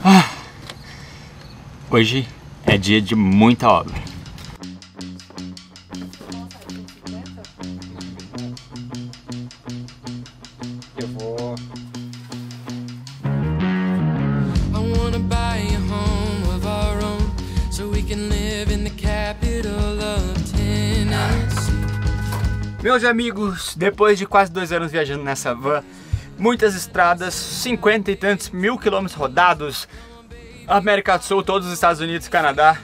Hoje é dia de muita obra. Eu vou... Meus amigos, depois de quase 2 anos viajando nessa van, muitas estradas, 50 e tantos mil quilômetros rodados, América do Sul, todos os Estados Unidos, Canadá.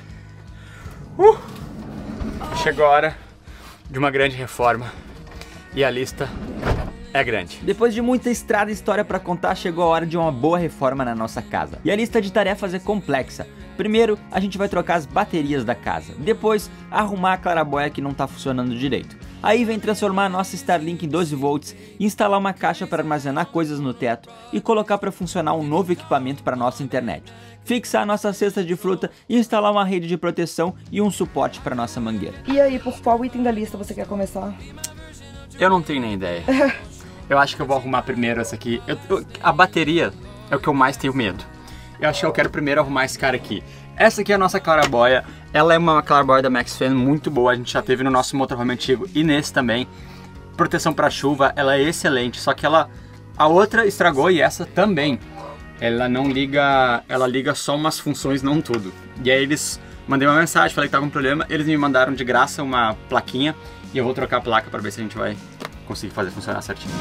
Chegou a hora de uma grande reforma e a lista é grande. Depois de muita estrada e história pra contar, chegou a hora de uma boa reforma na nossa casa. E a lista de tarefas é complexa. Primeiro, a gente vai trocar as baterias da casa. Depois, arrumar a clarabóia que não tá funcionando direito. Aí vem transformar a nossa Starlink em 12 volts, instalar uma caixa para armazenar coisas no teto e colocar para funcionar um novo equipamento para nossa internet. Fixar a nossa cesta de fruta e instalar uma rede de proteção e um suporte para nossa mangueira. E aí, por qual item da lista você quer começar? Eu não tenho nem ideia. Eu acho que eu vou arrumar primeiro essa aqui. A bateria é o que eu mais tenho medo. Eu acho que eu quero primeiro arrumar esse cara aqui. Essa aqui é a nossa clarabóia. Ela é uma clarabóia da MaxFan muito boa. A gente já teve no nosso motorhome antigo e nesse também. Proteção para chuva, ela é excelente. Só que a outra estragou e essa também. Ela não liga, ela liga só umas funções, não tudo. E aí mandei uma mensagem, falei que tava com problema. Eles me mandaram de graça uma plaquinha e eu vou trocar a placa para ver se a gente vai conseguir fazer funcionar certinho.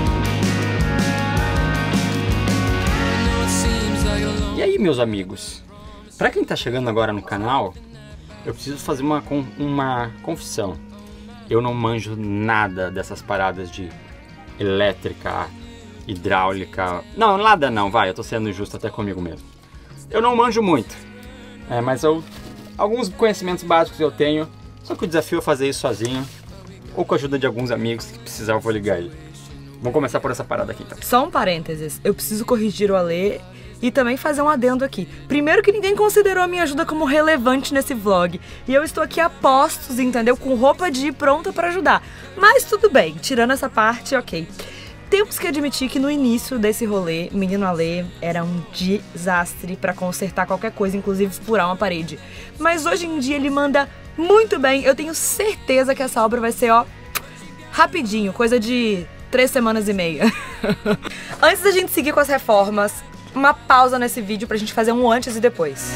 E aí, meus amigos? Pra quem tá chegando agora no canal, eu preciso fazer uma confissão. Eu não manjo nada dessas paradas de elétrica, hidráulica... Não, nada não, vai, eu tô sendo injusto até comigo mesmo. Eu não manjo muito, mas alguns conhecimentos básicos eu tenho, só que o desafio é fazer isso sozinho, ou com a ajuda de alguns amigos que precisar eu vou ligar aí. Vamos começar por essa parada aqui então. Só um parênteses, eu preciso corrigir o Alê e também fazer um adendo aqui. Primeiro que ninguém considerou a minha ajuda como relevante nesse vlog. E eu estou aqui a postos, entendeu? Com roupa de ir pronta pra ajudar. Mas tudo bem, tirando essa parte, ok. Temos que admitir que no início desse rolê, menino Alê era um desastre pra consertar qualquer coisa, inclusive furar uma parede. Mas hoje em dia ele manda muito bem. Eu tenho certeza que essa obra vai ser, ó, rapidinho, coisa de 3 semanas e meia. Antes da gente seguir com as reformas, uma pausa nesse vídeo pra gente fazer um antes e depois.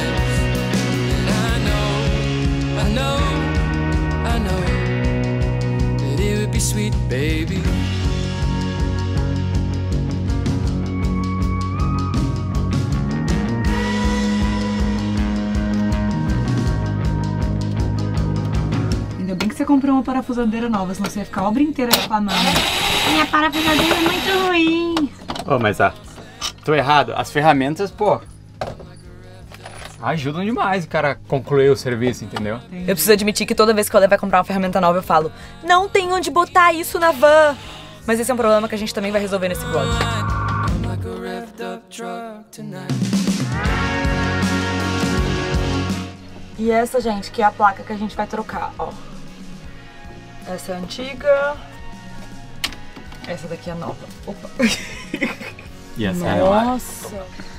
Ainda bem que você comprou uma parafusadeira nova, senão você ia ficar a obra inteira reclamando. Minha parafusadeira é muito ruim. Ô, mas tô errado, as ferramentas, pô, ajudam demais o cara concluir o serviço, entendeu? Eu preciso admitir que toda vez que o Ale vai comprar uma ferramenta nova eu falo, não tem onde botar isso na van. Mas esse é um problema que a gente também vai resolver nesse vlog. E essa, gente, que é a placa que a gente vai trocar, ó. Essa é a antiga. Essa daqui é a nova. Opa. E essa Nossa!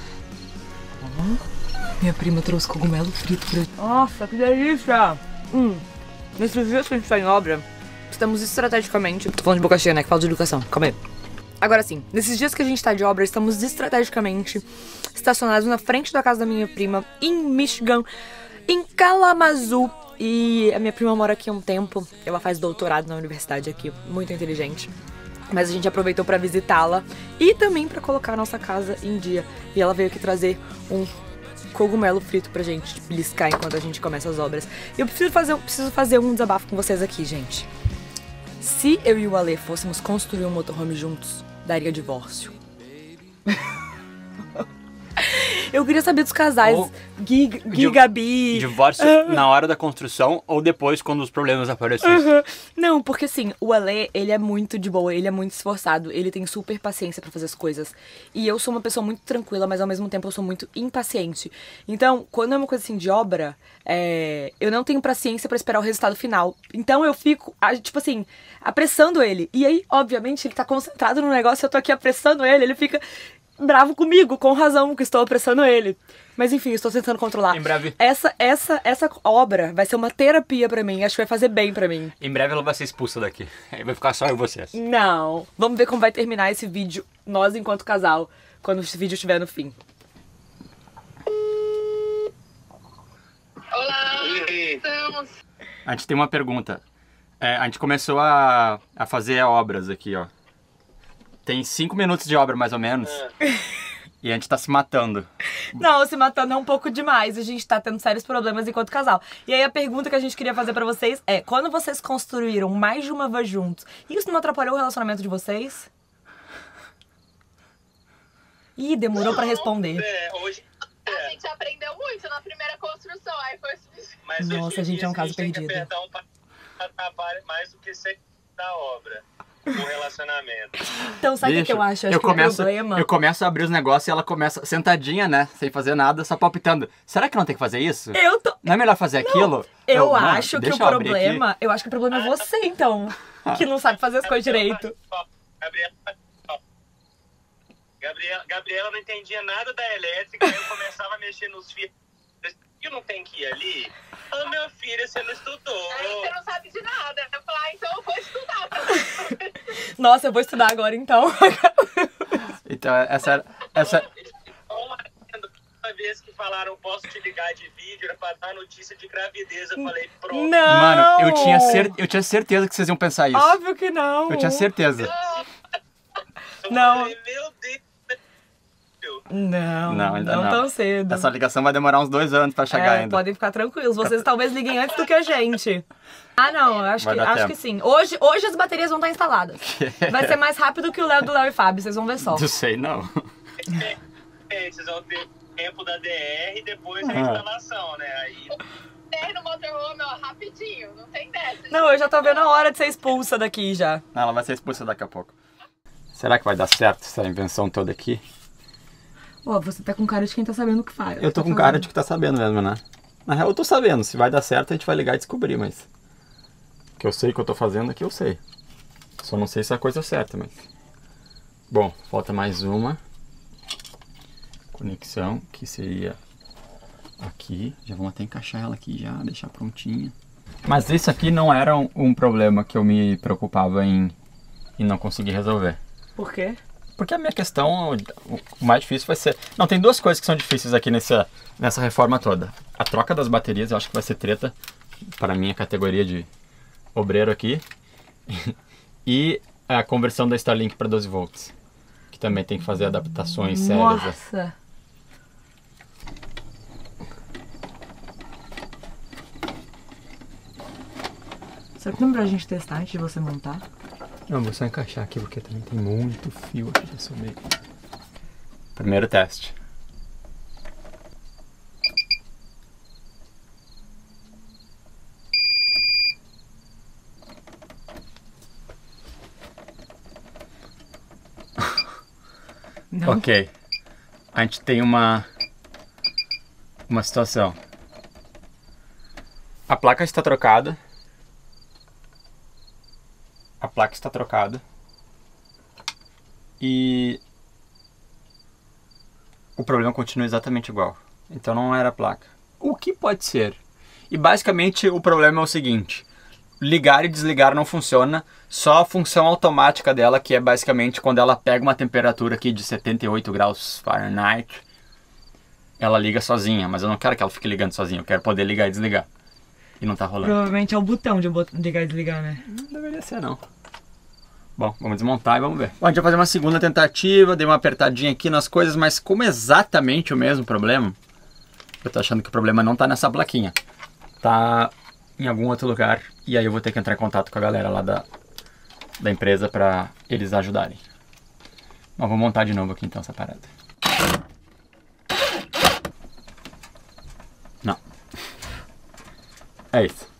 Minha prima trouxe cogumelo frito pra... Nossa, que delícia! Nesses dias que a gente tá em obra, estamos estrategicamente... Tô falando de boca cheia, né? Que fala de educação. Calma aí. Agora sim, nesses dias que a gente tá de obra, estamos estrategicamente estacionados na frente da casa da minha prima, em Michigan, em Kalamazoo. E a minha prima mora aqui há um tempo. Ela faz doutorado na universidade aqui, muito inteligente. Mas a gente aproveitou pra visitá-la e também pra colocar a nossa casa em dia. E ela veio aqui trazer um cogumelo frito pra gente beliscar enquanto a gente começa as obras. E eu preciso fazer um desabafo com vocês aqui, gente. Se eu e o Ale fôssemos construir um motorhome juntos, daria divórcio. Eu queria saber dos casais, Gui e Gabi. Divórcio na hora da construção ou depois quando os problemas aparecem? Não, porque assim, o Ale, ele é muito de boa, ele é muito esforçado, ele tem super paciência pra fazer as coisas. E eu sou uma pessoa muito tranquila, mas ao mesmo tempo eu sou muito impaciente. Então, quando é uma coisa assim de obra, eu não tenho paciência pra esperar o resultado final. Então eu fico, tipo assim, apressando ele. E aí, obviamente, ele tá concentrado no negócio, eu tô aqui apressando ele, ele fica... bravo comigo, com razão, que estou apressando ele. Mas enfim, estou tentando controlar. Em breve. Essa obra vai ser uma terapia pra mim. Acho que vai fazer bem pra mim. Em breve ela vai ser expulsa daqui. Aí vai ficar só eu e vocês. Não. Vamos ver como vai terminar esse vídeo, nós enquanto casal, quando esse vídeo estiver no fim. Olá, estamos. A gente tem uma pergunta. A gente começou a fazer obras aqui, ó. Tem 5 minutos de obra, mais ou menos. E a gente tá se matando. Não, se matando é um pouco demais. A gente tá tendo sérios problemas enquanto casal. E aí a pergunta que a gente queria fazer pra vocês é: quando vocês construíram mais de uma van juntos, isso não atrapalhou o relacionamento de vocês? Ih, demorou pra responder. Hoje a gente aprendeu muito na primeira construção. Aí foi Mas nossa, a gente é um caso perdido. Perdão atrapalha mais do que ser da obra. O relacionamento. Então, sabe o que eu acho? Acho que o problema... Eu começo a abrir os negócios e ela começa sentadinha, né? Sem fazer nada, só palpitando. Será que não tem que fazer isso? Não é melhor fazer aquilo? Eu acho que o problema... Eu acho que o problema é você, então. Que não sabe fazer as coisas direito. Gabriela não entendia nada da elétrica, aí eu começava a mexer nos fios. Eu não tenho que ir ali? Ô, meu filho, você não estudou. Aí você não sabe de nada. Eu falei, então eu vou estudar. Nossa, eu vou estudar agora, então. Então, essa... Uma vez que falaram, posso te ligar de vídeo, era pra dar notícia de gravidez. Eu falei, pronto. Não! Mano, eu tinha certeza que vocês iam pensar isso. Óbvio que não. Eu tinha certeza. Não. Eu falei, meu Deus. Não, ainda não tão cedo. Essa ligação vai demorar uns 2 anos pra chegar ainda. Podem ficar tranquilos. Vocês talvez liguem antes do que a gente. Não, acho que sim. Hoje as baterias vão estar instaladas. Vai ser mais rápido que o Léo do Léo e Fábio, vocês vão ver só. Não sei, não. Vocês vão ter tempo da DR e depois a instalação, né? Aí... DR no motorhome, ó, rapidinho. Não tem dessa. Não, eu já tô vendo a hora de ser expulsa daqui já. Não, ela vai ser expulsa daqui a pouco. Será que vai dar certo essa invenção toda aqui? Você tá com cara de quem tá sabendo o que faz. Eu tô com cara de que tá sabendo mesmo, né? Na real eu tô sabendo, se vai dar certo a gente vai ligar e descobrir, mas... Que eu sei o que eu tô fazendo aqui, eu sei. Só não sei se é a coisa certa, mas... Bom, falta mais uma conexão, que seria aqui. Já vamos até encaixar ela aqui já, deixar prontinha. Mas isso aqui não era um problema que eu me preocupava em não conseguir resolver. Por quê? Porque a minha questão, o mais difícil vai ser... Não, tem 2 coisas que são difíceis aqui nessa reforma toda. A troca das baterias, eu acho que vai ser treta para a minha categoria de obreiro aqui. E a conversão da Starlink para 12 volts. Que também tem que fazer adaptações sérias. Nossa! Será que não é pra gente testar antes de você montar? Não, vou só encaixar aqui porque também tem muito fio aqui pra subir. Primeiro teste. Não. Ok. A gente tem uma situação. A placa está trocada. A placa está trocada e o problema continua exatamente igual. Então não era a placa. O que pode ser? E basicamente o problema é o seguinte: ligar e desligar não funciona, só a função automática dela, que é basicamente quando ela pega uma temperatura aqui de 78 graus Fahrenheit, ela liga sozinha, mas eu não quero que ela fique ligando sozinha, eu quero poder ligar e desligar. E não tá rolando. Provavelmente é o botão de ligar e desligar, né? Não deveria ser, não. Bom, vamos desmontar e vamos ver. Bom, a gente vai fazer uma segunda tentativa, dei uma apertadinha aqui nas coisas, mas como exatamente o mesmo problema, eu tô achando que o problema não tá nessa plaquinha. Tá em algum outro lugar, e aí eu vou ter que entrar em contato com a galera lá da empresa pra eles ajudarem. Mas vou montar de novo aqui então essa parada. Não. É isso.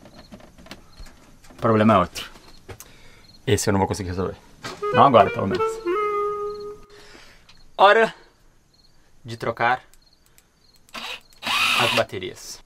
O problema é outro. Esse eu não vou conseguir resolver. Não agora, pelo menos. Hora de trocar as baterias.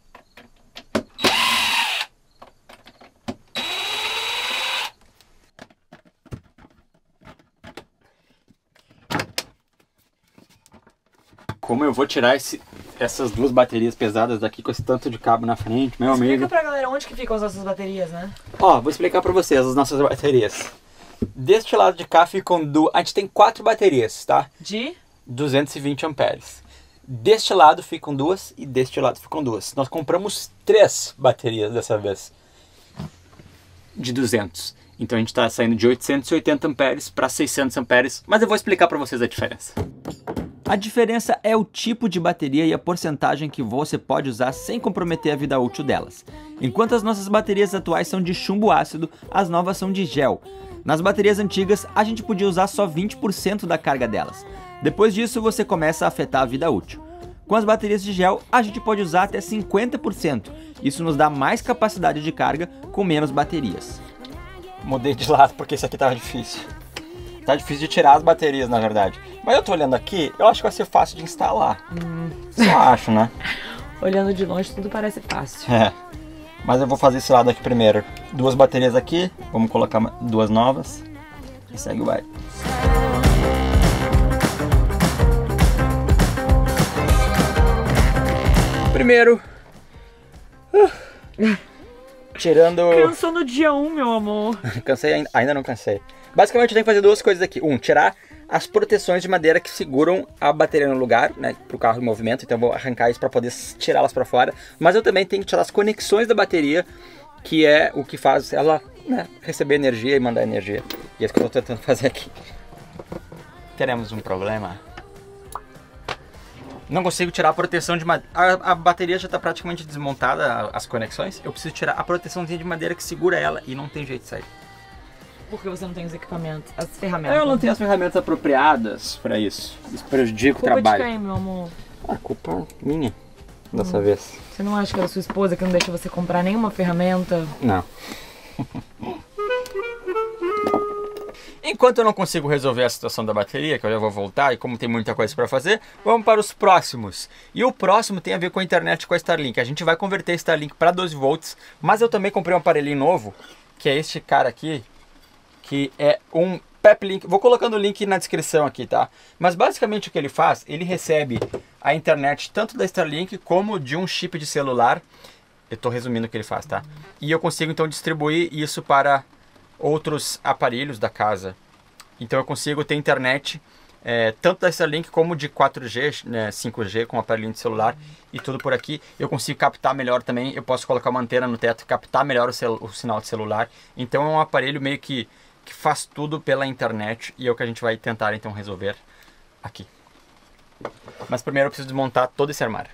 como eu vou tirar essas duas baterias pesadas daqui com esse tanto de cabo na frente, meu amigo. Explica pra galera onde que ficam as nossas baterias, né? Ó, vou explicar pra vocês as nossas baterias. Deste lado de cá ficam a gente tem 4 baterias, tá? De? 220 amperes. Deste lado ficam 2 e deste lado ficam 2. Nós compramos 3 baterias dessa vez. De 200. Então a gente está saindo de 880 amperes para 600 amperes, mas eu vou explicar para vocês a diferença. A diferença é o tipo de bateria e a porcentagem que você pode usar sem comprometer a vida útil delas. Enquanto as nossas baterias atuais são de chumbo ácido, as novas são de gel. Nas baterias antigas, a gente podia usar só 20% da carga delas. Depois disso, você começa a afetar a vida útil. Com as baterias de gel, a gente pode usar até 50%. Isso nos dá mais capacidade de carga com menos baterias. Mudei de lado porque esse aqui tava difícil. Tá difícil de tirar as baterias, na verdade. Mas eu tô olhando aqui, eu acho que vai ser fácil de instalar. Só acho, né? Olhando de longe, tudo parece fácil. É. Mas eu vou fazer esse lado aqui primeiro. 2 baterias aqui, vamos colocar 2 novas. E segue o baile. Primeiro. Tirando... Cansou no dia 1, meu amor. Cansei, ainda não cansei. Basicamente eu tenho que fazer 2 coisas aqui. Tirar as proteções de madeira que seguram a bateria no lugar, né, pro carro em movimento. Então eu vou arrancar isso para poder tirá-las para fora. Mas eu também tenho que tirar as conexões da bateria, que é o que faz ela, né, receber energia e mandar energia. E é isso que eu tô tentando fazer aqui. Teremos um problema. Não consigo tirar a proteção de madeira. A bateria já está praticamente desmontada, as conexões. Eu preciso tirar a proteçãozinha de madeira que segura ela e não tem jeito de sair. Porque você não tem os equipamentos, as ferramentas. Eu não tenho as ferramentas apropriadas para isso. Isso prejudica o Culpa trabalho. de quem, meu amor? A culpa minha dessa vez. Você não acha que era sua esposa que não deixa você comprar nenhuma ferramenta? Não. Enquanto eu não consigo resolver a situação da bateria, que eu já vou voltar, e como tem muita coisa para fazer, vamos para os próximos. E o próximo tem a ver com a internet e com a Starlink. A gente vai converter a Starlink para 12 volts, mas eu também comprei um aparelhinho novo, que é este cara aqui, que é um Peplink. Vou colocando o link na descrição aqui, tá? Mas basicamente o que ele faz, ele recebe a internet tanto da Starlink como de um chip de celular. Eu tô resumindo o que ele faz, tá? E eu consigo então distribuir isso para outros aparelhos da casa. Então eu consigo ter internet tanto da Starlink como de 4G, né, 5G com aparelho de celular e tudo por aqui. Eu consigo captar melhor também. Eu posso colocar uma antena no teto e captar melhor o sinal de celular. Então é um aparelho meio que faz tudo pela internet e é o que a gente vai tentar então resolver aqui. Mas primeiro eu preciso desmontar todo esse armário.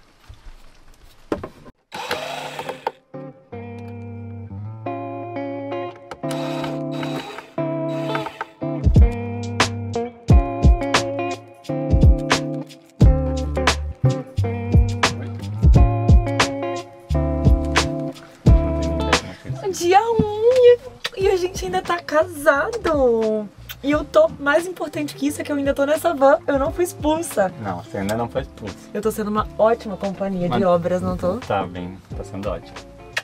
Dia 1 e a gente ainda tá casado. E eu tô, mais importante que isso, é que eu ainda tô nessa van. Eu não fui expulsa. Não, você ainda não foi expulsa. Eu tô sendo uma ótima companhia de obras, não tô? Tá bem, tá sendo ótimo.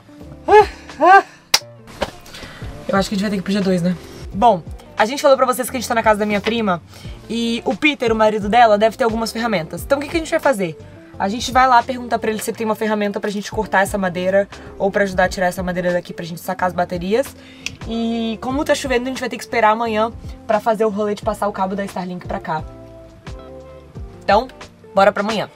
Eu acho que a gente vai ter que ir pro dia 2, né? Bom, a gente falou pra vocês que a gente tá na casa da minha prima e o Peter, o marido dela, deve ter algumas ferramentas. Então o que a gente vai fazer? A gente vai lá perguntar pra ele se tem uma ferramenta pra gente cortar essa madeira ou pra ajudar a tirar essa madeira daqui pra gente sacar as baterias. E como tá chovendo, a gente vai ter que esperar amanhã pra fazer o rolê de passar o cabo da Starlink pra cá. Então, bora pra amanhã.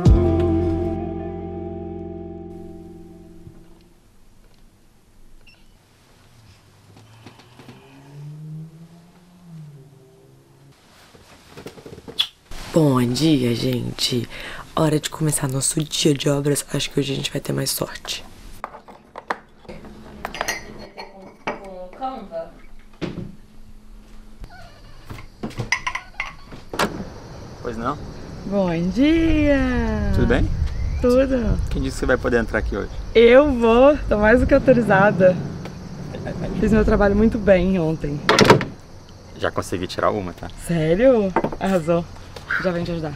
Bom dia, gente. Hora de começar nosso dia de obras. Acho que hoje a gente vai ter mais sorte. Pois não? Bom dia! Tudo bem? Tudo. Quem disse que você vai poder entrar aqui hoje? Eu vou, tô mais do que autorizada. Fiz meu trabalho muito bem ontem. Já consegui tirar uma, tá? Sério? Arrasou. Já vem te ajudar.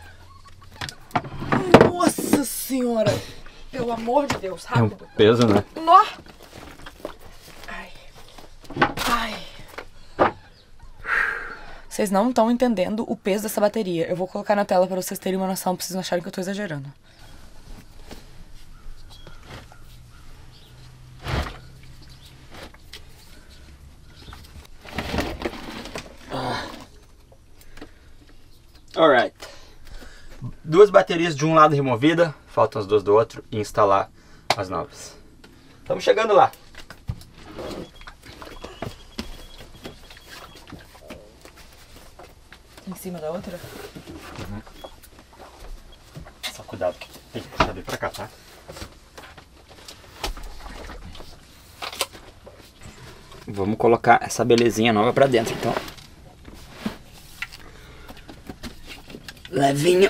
Nossa senhora! Pelo amor de Deus, rápido. É um peso, né? Nó! Ai. Ai. Vocês não estão entendendo o peso dessa bateria. Eu vou colocar na tela pra vocês terem uma noção, pra vocês não acharem que eu tô exagerando. Alright. 2 baterias de um lado removida, faltam as 2 do outro e instalar as novas. Estamos chegando lá. Em cima da outra? Uhum. Só cuidado que tem que puxar dele pra cá, tá? Vamos colocar essa belezinha nova pra dentro, então. Levinho.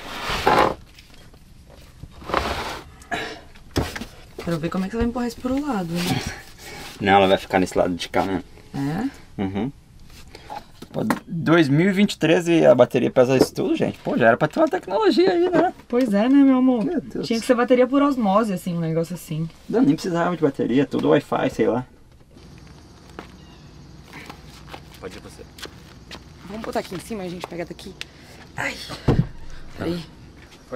Quero ver como é que você vai empurrar isso pro lado, né? Não, ela vai ficar nesse lado de cá, né? É? Uhum. Pô, 2023 e a bateria pesa isso tudo, gente. Pô, já era pra ter uma tecnologia aí, né? Pois é, né, meu amor? Meu Deus. Tinha que ser bateria por osmose, assim, um negócio assim. Não, nem precisava de bateria, tudo Wi-Fi, sei lá. Pode ir você. Vamos botar aqui em cima e a gente pega daqui. Ai. Peraí. Foi.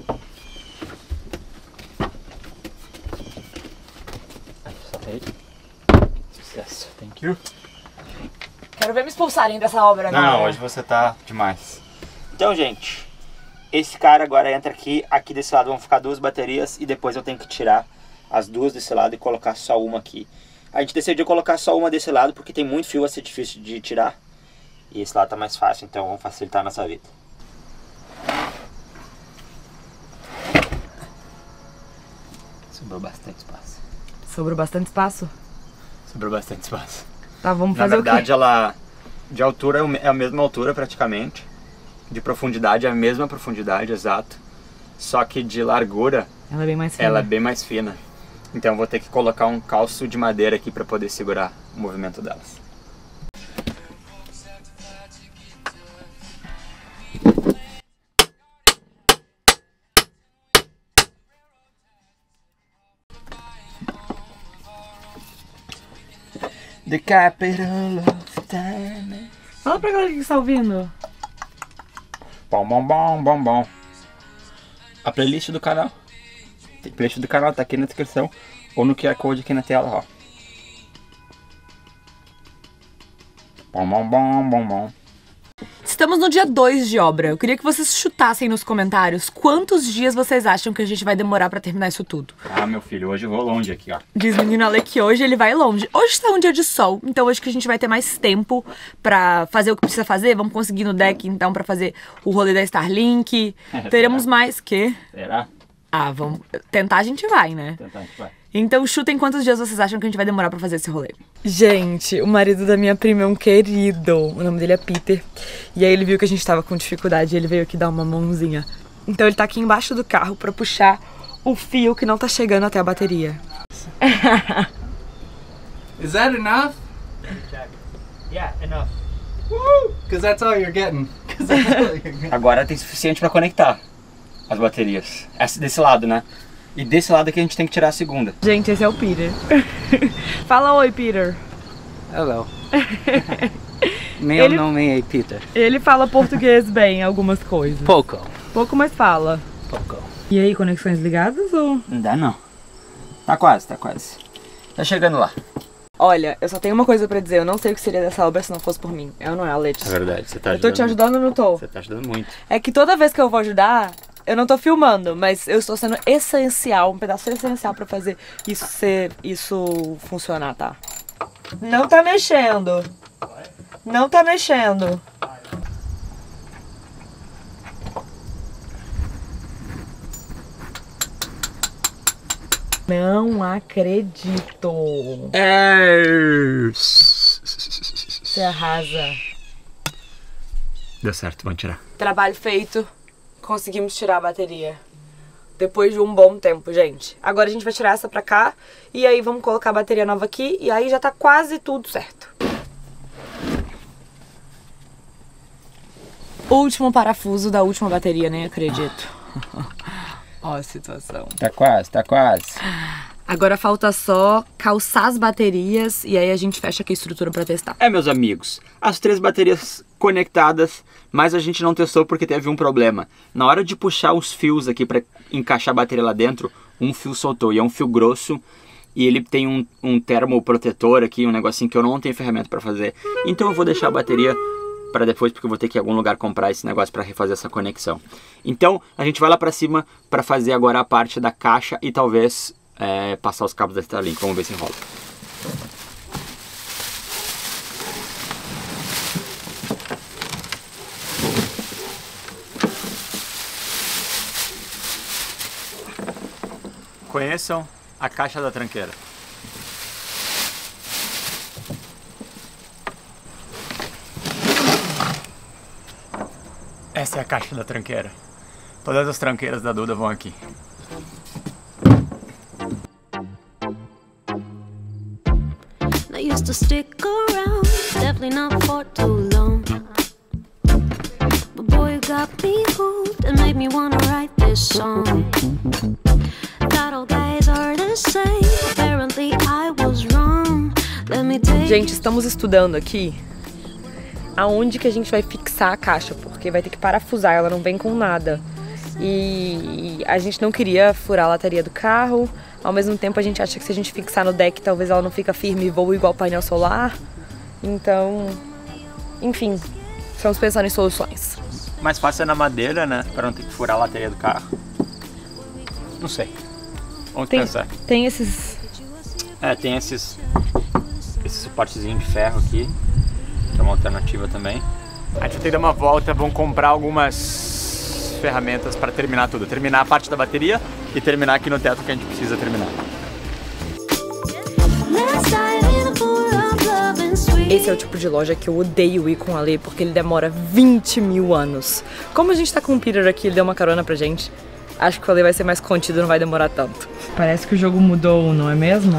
Aí. Sucesso. Thank you. Quero ver me expulsarem dessa obra agora. Não, hoje você tá demais. Então, gente, esse cara agora entra aqui. Aqui desse lado vão ficar 2 baterias e depois eu tenho que tirar as 2 desse lado e colocar só uma aqui. A gente decidiu colocar só uma desse lado porque tem muito fio, vai ser difícil de tirar. E esse lado tá mais fácil, então vamos facilitar a nossa vida. Sobrou bastante espaço. Sobrou bastante espaço? Sobrou bastante espaço. Tá, vamos Na fazer verdade, o quê? ela de altura é a mesma altura praticamente. De profundidade é a mesma profundidade, exato. Só que de largura Ela é bem mais fina. ela é bem mais fina. Então eu vou ter que colocar um calço de madeira aqui para poder segurar o movimento delas. The capital of time. Fala pra galera que está ouvindo. Bom, bom, bom, bom, bom. A playlist do canal. A playlist do canal tá aqui na descrição. Ou no QR Code aqui na tela, ó. Bom, bom, bom, bom, bom. Estamos no dia 2 de obra. Eu queria que vocês chutassem nos comentários quantos dias vocês acham que a gente vai demorar pra terminar isso tudo. Ah, meu filho, hoje eu vou longe aqui, ó. Diz o menino Ale que hoje ele vai longe. Hoje tá um dia de sol, então hoje que a gente vai ter mais tempo pra fazer o que precisa fazer. Vamos conseguir no deck, então, pra fazer o rolê da Starlink. Teremos mais que... Será? Ah, vamos... Tentar a gente vai, né? Tentar, a gente vai. Então chutem quantos dias vocês acham que a gente vai demorar pra fazer esse rolê. Gente, o marido da minha prima é um querido. O nome dele é Peter. E aí ele viu que a gente tava com dificuldade e ele veio aqui dar uma mãozinha. Então ele tá aqui embaixo do carro pra puxar o fio que não tá chegando até a bateria. Is that enough? Yeah, enough. Woo! Because that's all you're getting. Agora tem suficiente pra conectar as baterias. Essa desse lado, né? E desse lado aqui a gente tem que tirar a segunda. Gente, esse é o Peter. Fala oi, Peter. Hello. Meu nome é Peter. Ele fala português bem, algumas coisas. Pouco. Pouco, mas fala. Pouco. E aí, conexões ligadas ou... Não dá não. Tá quase, tá quase. Tá chegando lá. Olha, eu só tenho uma coisa pra dizer. Eu não sei o que seria dessa obra se não fosse por mim. Eu não é a Letícia. É verdade, você tá Eu ajudando. tô te ajudando ou não tô? Você tá ajudando muito. É que toda vez que eu vou ajudar, eu não tô filmando, mas eu estou sendo essencial, um pedaço essencial pra fazer isso funcionar, tá? Não tá mexendo. Não tá mexendo. Não acredito. Você arrasa. Deu certo, vamos tirar. Trabalho feito. Conseguimos tirar a bateria. Depois de um bom tempo, gente. Agora a gente vai tirar essa pra cá. E aí vamos colocar a bateria nova aqui. E aí já tá quase tudo certo. Último parafuso da última bateria, nem acredito. Ó a situação. Tá quase, tá quase. Agora falta só calçar as baterias e aí a gente fecha aqui a estrutura pra testar. Meus amigos, as 3 baterias conectadas, mas a gente não testou porque teve um problema. Na hora de puxar os fios aqui pra encaixar a bateria lá dentro, um fio soltou e é um fio grosso e ele tem um termoprotetor aqui, um negocinho que eu não tenho ferramenta pra fazer. Então eu vou deixar a bateria para depois, porque eu vou ter que ir em algum lugar comprar esse negócio para refazer essa conexão. Então a gente vai lá para cima para fazer agora a parte da caixa e talvez passar os cabos da Starlink. Vamos ver se rola. Conheçam a caixa da tranqueira. Essa é a caixa da tranqueira. Todas as tranqueiras da Duda vão aqui. I used to stick around, definitely not for too long. But boy, you got me hooked and made me wanna write this song. Thought all guys are the same, apparently I was wrong. Let me take. Gente, estamos estudando aqui aonde que a gente vai fixar a caixa, porque vai ter que parafusar, ela não vem com nada. E a gente não queria furar a lataria do carro, ao mesmo tempo a gente acha que se a gente fixar no deck, talvez ela não fica firme e voe igual painel solar. Então, enfim, estamos pensando em soluções. Mais fácil é na madeira, né? Para não ter que furar a lataria do carro. Não sei. Vamos pensar. Tem esses... tem esses suportezinhos de ferro aqui, que é uma alternativa também. A gente vai ter que dar uma volta, vamos comprar algumas ferramentas para terminar tudo. Terminar a parte da bateria e terminar aqui no teto que a gente precisa terminar. Esse é o tipo de loja que eu odeio ir com a Lê, porque ele demora 20 mil anos. Como a gente tá com o Peter aqui, ele deu uma carona pra gente. Acho que o Lê vai ser mais contido, não vai demorar tanto. Parece que o jogo mudou, não é mesmo?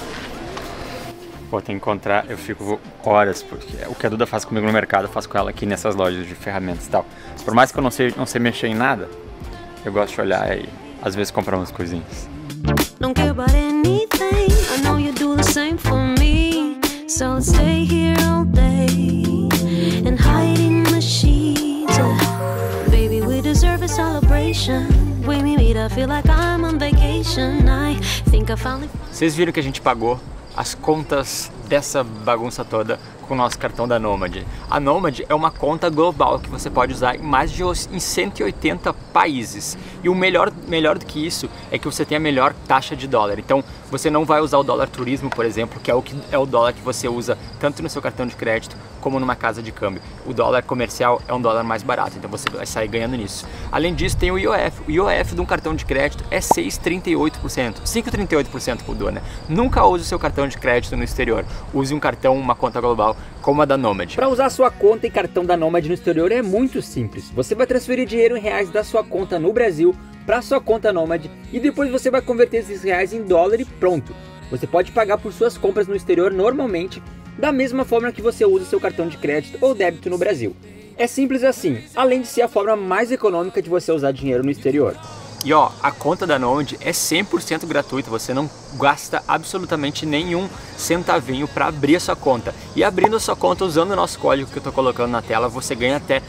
Pô, tem que encontrar, eu fico horas, porque o que a Duda faz comigo no mercado, eu faço com ela aqui nessas lojas de ferramentas e tal. Por mais que eu não sei mexer em nada, eu gosto de olhar e às vezes comprar umas coisinhas. Don't care about anything, I know you do the same for me. So let's stay here all day and hide in the sheets. Baby, we deserve a celebration. When we meet, I feel like I'm on vacation. I think I finally... Vocês viram que a gente pagou as contas dessa bagunça toda com o nosso cartão da Nomad. A Nomad é uma conta global que você pode usar em mais de 180 países. E o melhor do que isso é que você tem a melhor taxa de dólar. Então você não vai usar o dólar turismo, por exemplo, que é o dólar que você usa tanto no seu cartão de crédito como numa casa de câmbio. O dólar comercial é um dólar mais barato, então você vai sair ganhando nisso. Além disso, tem o IOF. O IOF de um cartão de crédito é 6,38%. 5,38% por doa, né? Nunca use o seu cartão de crédito no exterior. Use um cartão, uma conta global como a da Nomad. Para usar sua conta e cartão da Nomad no exterior é muito simples. Você vai transferir dinheiro em reais da sua conta no Brasil para sua conta Nomad e depois você vai converter esses reais em dólar e pronto. Você pode pagar por suas compras no exterior normalmente, da mesma forma que você usa seu cartão de crédito ou débito no Brasil. É simples assim, além de ser a forma mais econômica de você usar dinheiro no exterior. E ó, a conta da Nomad é 100% gratuita, você não gasta absolutamente nenhum centavinho para abrir a sua conta. E abrindo a sua conta usando o nosso código que eu tô colocando na tela, você ganha até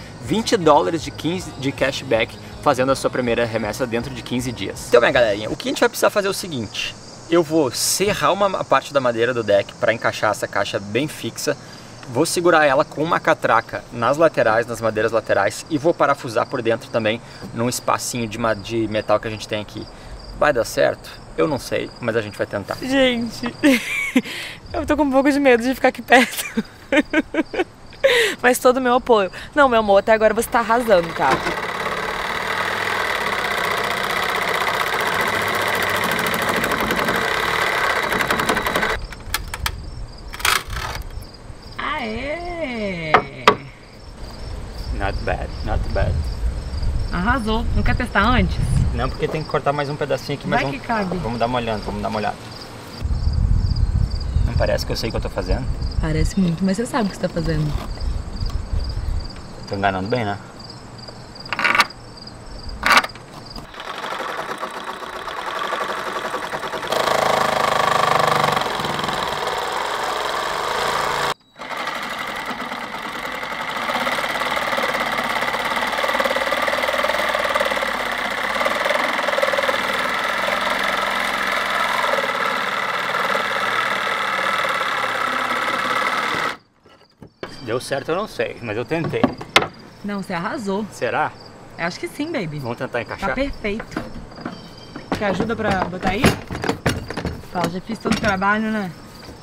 $20 de cashback fazendo a sua primeira remessa dentro de 15 dias. Então, minha galerinha, o que a gente vai precisar fazer é o seguinte: eu vou serrar uma parte da madeira do deck para encaixar essa caixa bem fixa. Vou segurar ela com uma catraca nas laterais, nas madeiras laterais, e vou parafusar por dentro também num espacinho de metal que a gente tem aqui. Vai dar certo? Eu não sei, mas a gente vai tentar. Gente, eu tô com um pouco de medo de ficar aqui perto. Mas todo o meu apoio. Não, meu amor, até agora você tá arrasando, cara. Not bad, not bad. Arrasou. Não quer testar antes? Não, porque tem que cortar mais um pedacinho aqui. Vai que cabe. Vamos dar uma olhada, vamos dar uma olhada. Não parece que eu sei o que eu tô fazendo? Parece muito, mas você sabe o que você tá fazendo. Tô enganando bem, né? deu certo eu não sei, mas eu tentei. Não, você arrasou. Será? Eu acho que sim, baby. Vamos tentar encaixar? Tá perfeito. Quer ajuda pra botar aí? Fala, já fiz todo o trabalho, né?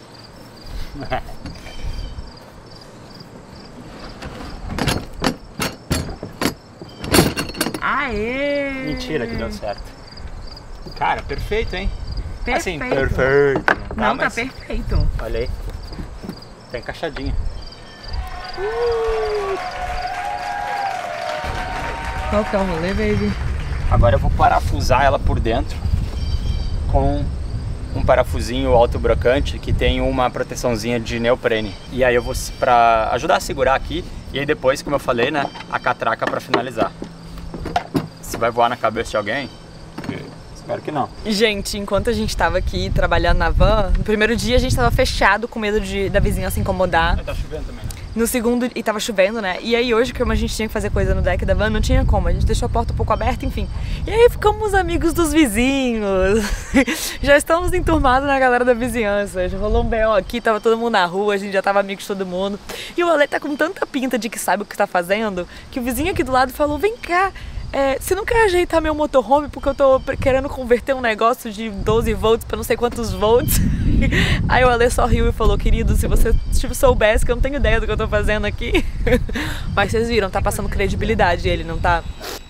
Aê! Mentira que deu certo. Cara, perfeito, hein? Perfeito. Assim, perfeito. Não, mas tá perfeito. olha aí. Tá encaixadinha. Qual que é o rolê, baby? Agora eu vou parafusar ela por dentro com um parafusinho autobrocante que tem uma proteçãozinha de neoprene. E aí eu vou pra ajudar a segurar aqui e aí depois, como eu falei, né, a catraca pra finalizar. Se vai voar na cabeça de alguém, espero que não. Gente, enquanto a gente tava aqui trabalhando na van, no primeiro dia a gente tava fechado com medo da vizinha se incomodar. Tá chovendo também, né? No segundo, e tava chovendo, né? E aí hoje, como a gente tinha que fazer coisa no deck da van, não tinha como. A gente deixou a porta um pouco aberta, enfim. E aí ficamos amigos dos vizinhos. Já estamos enturmados na galera da vizinhança. Já rolou um B.O. aqui, tava todo mundo na rua, a gente já tava amigo de todo mundo. E o Ale tá com tanta pinta de que sabe o que tá fazendo, que o vizinho aqui do lado falou, vem cá, você não quer ajeitar meu motorhome porque eu tô querendo converter um negócio de 12 volts pra não sei quantos volts? Aí o Ale só riu e falou, querido, se você soubesse que eu não tenho ideia do que eu tô fazendo aqui. Mas vocês viram, tá passando credibilidade ele, não tá?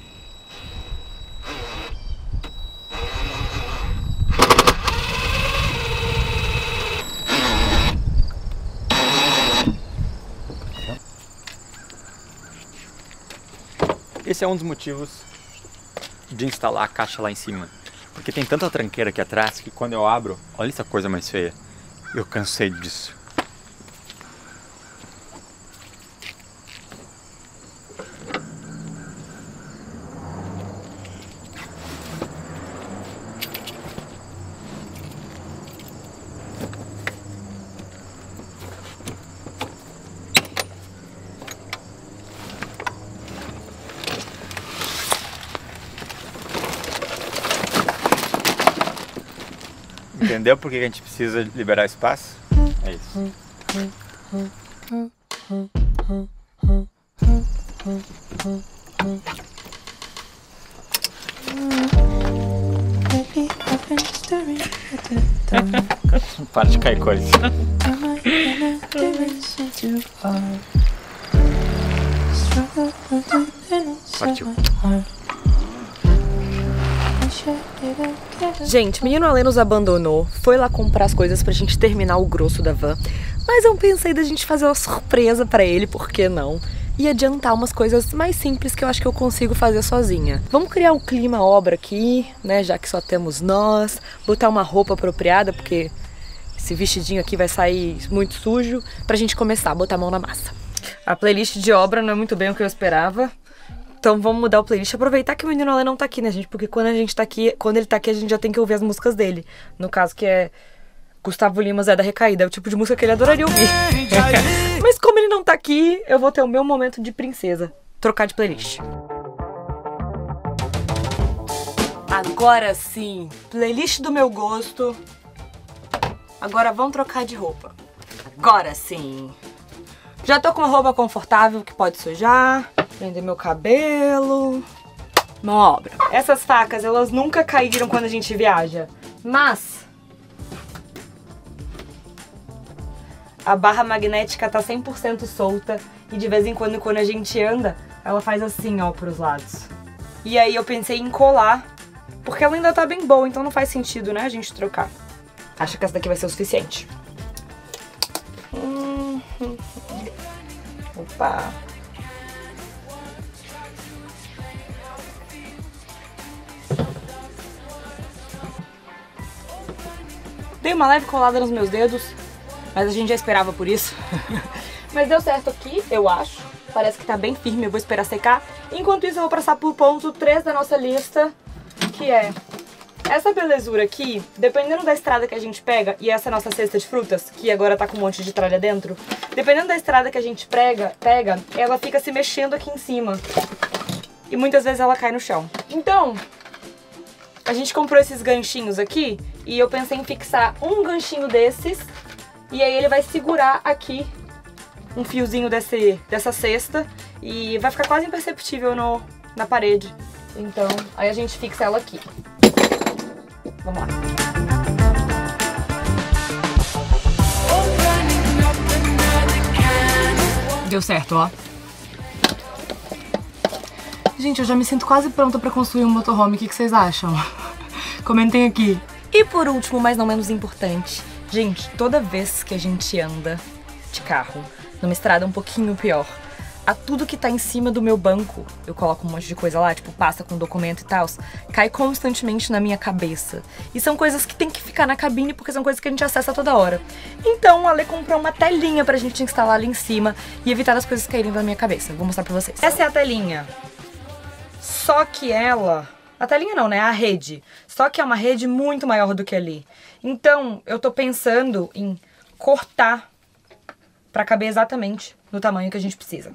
Esse é um dos motivos de instalar a caixa lá em cima. Porque tem tanta tranqueira aqui atrás que quando eu abro, olha essa coisa mais feia. Eu cansei disso. Entendeu por que a gente precisa liberar espaço? É isso. Para de cair coisa. Partiu. Gente, menino Ale nos abandonou, foi lá comprar as coisas pra gente terminar o grosso da van. Mas eu pensei da gente fazer uma surpresa pra ele, por que não? E adiantar umas coisas mais simples que eu acho que eu consigo fazer sozinha. Vamos criar um clima obra aqui, né, já que só temos nós. Botar uma roupa apropriada, porque esse vestidinho aqui vai sair muito sujo. Pra gente começar a botar a mão na massa. A playlist de obra não é muito bem o que eu esperava. Então vamos mudar o playlist, aproveitar que o menino Ale não tá aqui, né, gente? Porque quando ele tá aqui, a gente já tem que ouvir as músicas dele. No caso, que é Gustavo Lima, Zé da Recaída. É o tipo de música que ele adoraria ouvir. Mas como ele não tá aqui, eu vou ter o meu momento de princesa. Trocar de playlist. Agora sim, playlist do meu gosto. Agora vamos trocar de roupa. Agora sim. Já tô com uma roupa confortável que pode sujar. Prender meu cabelo. Uma obra. Essas facas, elas nunca caíram quando a gente viaja. Mas a barra magnética tá 100% solta. E de vez em quando a gente anda, ela faz assim, ó, pros lados. E aí eu pensei em colar, porque ela ainda tá bem boa, então não faz sentido, né, a gente trocar. Acho que essa daqui vai ser o suficiente. Opa! Dei uma leve colada nos meus dedos, mas a gente já esperava por isso. Mas deu certo aqui, eu acho. Parece que tá bem firme, eu vou esperar secar. Enquanto isso, eu vou passar pro ponto 3 da nossa lista, que é essa belezura aqui, dependendo da estrada que a gente pega, e essa é a nossa cesta de frutas, que agora tá com um monte de tralha dentro, dependendo da estrada que a gente pega, ela fica se mexendo aqui em cima. E muitas vezes ela cai no chão. Então, a gente comprou esses ganchinhos aqui, e eu pensei em fixar um ganchinho desses, e aí ele vai segurar aqui um fiozinho dessa cesta e vai ficar quase imperceptível na parede. Então, aí a gente fixa ela aqui. Vamos lá. Deu certo, ó. Gente, eu já me sinto quase pronta pra construir um motorhome. O que vocês acham? Comentem aqui. E por último, mas não menos importante, gente, toda vez que a gente anda de carro numa estrada um pouquinho pior, a tudo que tá em cima do meu banco, eu coloco um monte de coisa lá, tipo pasta com documento e tal, cai constantemente na minha cabeça. E são coisas que tem que ficar na cabine porque são coisas que a gente acessa toda hora. Então a Ale comprou uma telinha pra gente instalar ali em cima e evitar as coisas caírem na minha cabeça. Vou mostrar pra vocês. Essa é a telinha. Só que ela... A telinha não, né? A rede. Só que é uma rede muito maior do que ali. Então eu tô pensando em cortar pra caber exatamente no tamanho que a gente precisa.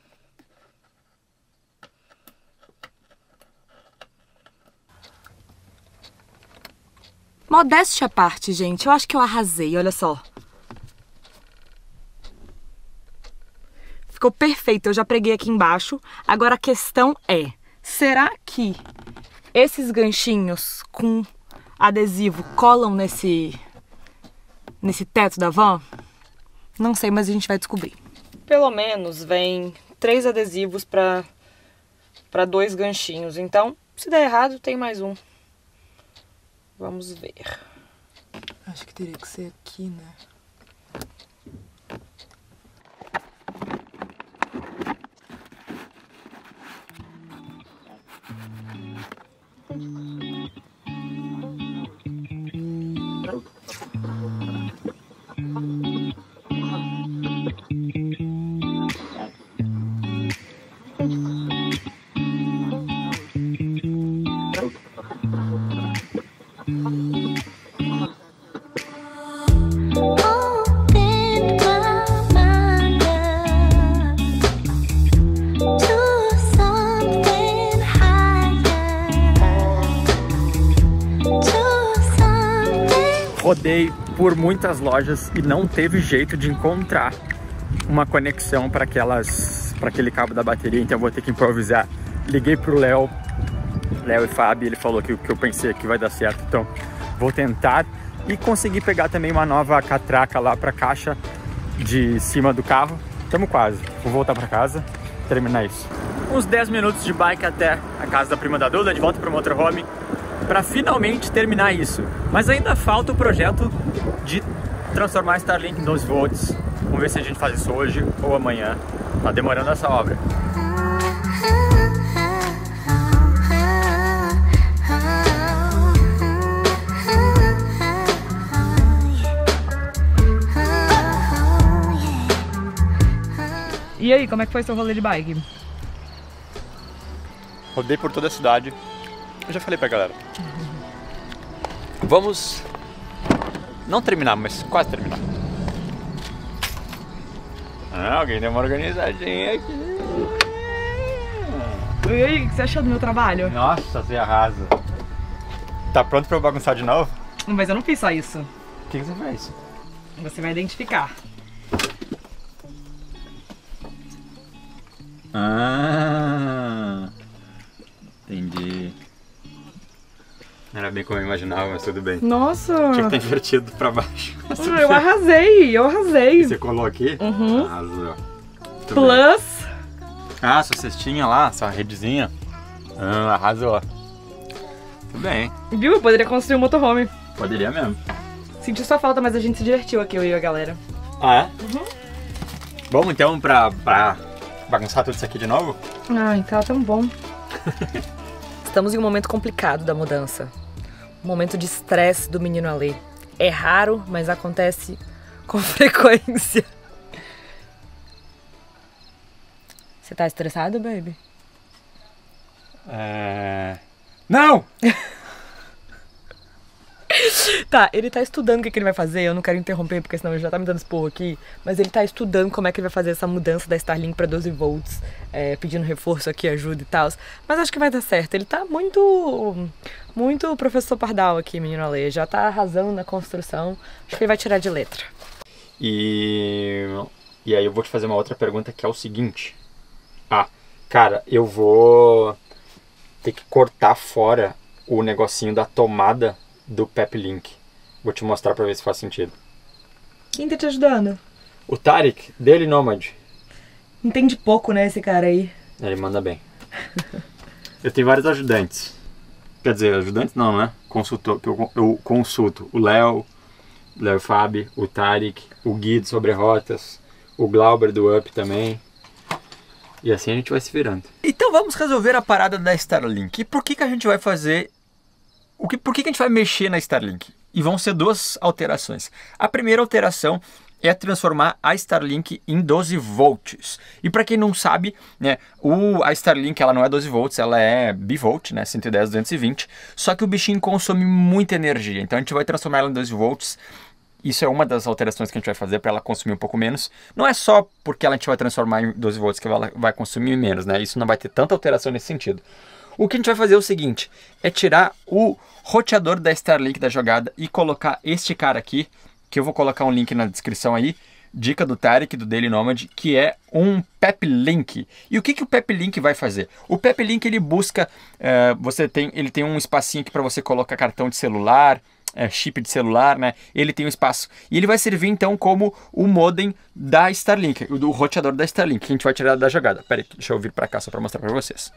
Modéstia à parte, gente, eu acho que eu arrasei, olha só. Ficou perfeito, eu já preguei aqui embaixo. Agora a questão é, será que esses ganchinhos com adesivo colam nesse teto da van? Não sei, mas a gente vai descobrir. Pelo menos vem 3 adesivos para 2 ganchinhos, então se der errado tem mais um. Vamos ver. Acho que teria que ser aqui, né? Rodei por muitas lojas e não teve jeito de encontrar uma conexão para aquele cabo da bateria, então eu vou ter que improvisar. Liguei pro Léo e Fábio, ele falou que o que eu pensei que vai dar certo, então vou tentar e conseguir pegar também uma nova catraca lá para a caixa de cima do carro. Estamos quase, vou voltar para casa, terminar isso. Uns 10 minutos de bike até a casa da prima da Duda, de volta para o motorhome, para finalmente terminar isso. Mas ainda falta o projeto de transformar a Starlink em 12 volts. Vamos ver se a gente faz isso hoje ou amanhã. Tá demorando essa obra. E aí, como é que foi seu rolê de bike? Rodei por toda a cidade. Eu já falei pra galera. Vamos não terminar, mas quase terminar. Ah, alguém deu uma organizadinha aqui. E aí, o que você achou do meu trabalho? Nossa, você arrasa. Tá pronto pra eu bagunçar de novo? Mas eu não fiz só isso. O que você fez? Você vai identificar. Ah, entendi. Era bem como eu imaginava, mas tudo bem. Nossa! Tinha que ter invertido pra baixo. Eu arrasei! Você colou aqui? Uhum. Arrasou. Muito Plus! bem. Ah, sua cestinha lá, sua redezinha. Ah, arrasou. Tudo bem. Viu? Eu poderia construir um motorhome. Poderia mesmo. Senti sua falta, mas a gente se divertiu aqui, eu e a galera. Ah, é? Uhum. Vamos então pra bagunçar tudo isso aqui de novo? Ai, tá tão bom. Estamos em um momento complicado da mudança. Um momento de estresse do menino Ale. É raro, mas acontece com frequência. Você tá estressado, baby? Não! Tá, ele tá estudando o que ele vai fazer, eu não quero interromper porque senão ele já tá me dando esporro aqui, mas ele tá estudando como é que ele vai fazer essa mudança da Starlink pra 12 volts, pedindo reforço aqui, ajuda e tal, mas acho que vai dar certo. Ele tá muito professor Pardal aqui, menino Ale, já tá arrasando na construção, acho que ele vai tirar de letra. E E aí eu vou te fazer uma outra pergunta que é o seguinte. Ah, cara, eu vou ter que cortar fora o negocinho da tomada do Peplink. Vou te mostrar pra ver se faz sentido. Quem tá te ajudando? O Tarek, Daily Nomad. Entende pouco, né, esse cara aí. Ele manda bem. Eu tenho vários ajudantes. Quer dizer, ajudantes não, né? Consultor, que eu consulto. O Léo Fábio, o Tarek, o Gui do Sobre Rotas, o Glauber do Up também. E assim a gente vai se virando. Então vamos resolver a parada da Starlink. E por que a gente vai fazer... Por que a gente vai mexer na Starlink? E vão ser duas alterações. A primeira alteração é transformar a Starlink em 12 volts. E para quem não sabe, né, a Starlink ela não é 12 volts, ela é bivolt, né, 110, 220. Só que o bichinho consome muita energia, então a gente vai transformar ela em 12 volts. Isso é uma das alterações que a gente vai fazer para ela consumir um pouco menos. Não é só porque a gente vai transformar em 12 volts que ela vai consumir menos, né? Isso não vai ter tanta alteração nesse sentido. O que a gente vai fazer é o seguinte, é tirar o roteador da Starlink da jogada e colocar este cara aqui, que eu vou colocar um link na descrição aí, dica do Tarek, do Daily Nomad, que é um Peplink. E o que o Peplink vai fazer? O Peplink ele busca, ele tem um espacinho aqui para você colocar cartão de celular, chip de celular, né? Ele tem um espaço. E ele vai servir então como o modem da Starlink, do roteador da Starlink, que a gente vai tirar da jogada. Pera aí, deixa eu vir para cá só para mostrar para vocês.